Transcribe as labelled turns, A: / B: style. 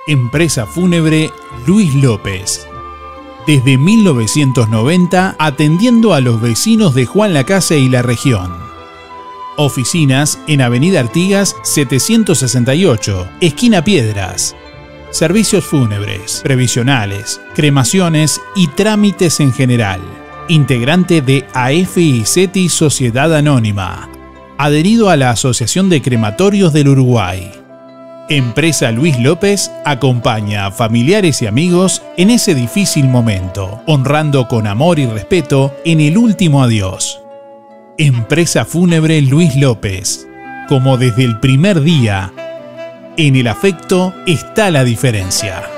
A: Empresa Fúnebre Luis López. Desde 1990 atendiendo a los vecinos de Juan Lacase y la región. Oficinas en Avenida Artigas 768, esquina Piedras. Servicios fúnebres, previsionales, cremaciones y trámites en general. Integrante de AFI-CETI Sociedad Anónima. Adherido a la Asociación de Crematorios del Uruguay. Empresa Luis López acompaña a familiares y amigos en ese difícil momento, honrando con amor y respeto en el último adiós. Empresa Fúnebre Luis López. Como desde el primer día, en el afecto está la diferencia.